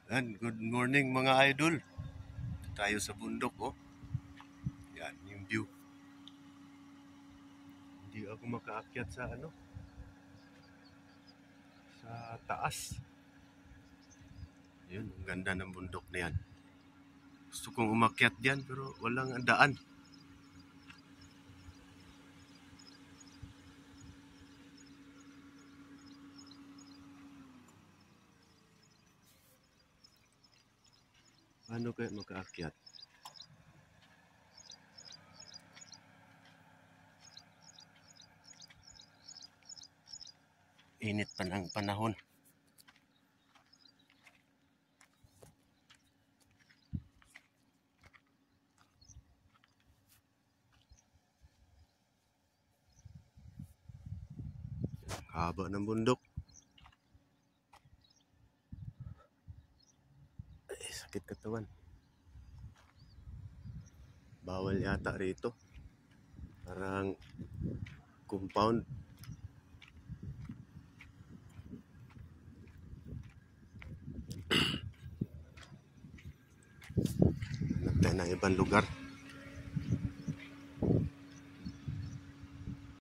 And good morning mga idol. Tayo sa bundok, oh. Yan yung view. Hindi ako makaakyat sa sa taas. Yun, ang ganda ng bundok na yan. Gusto kong umakyat diyan pero walang daan. Paano kaya makaakyat? Init pa ng panahon. Haba ng bundok. Ay, sakit katawan. Bawal yata rito. Parang compound. Hanap tayo ng ibang lugar.